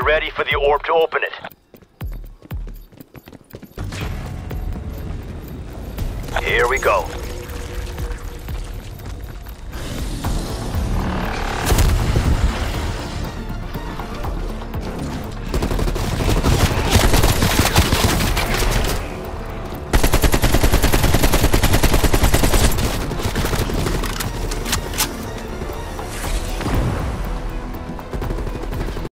ready for the orb to open it. Here we go.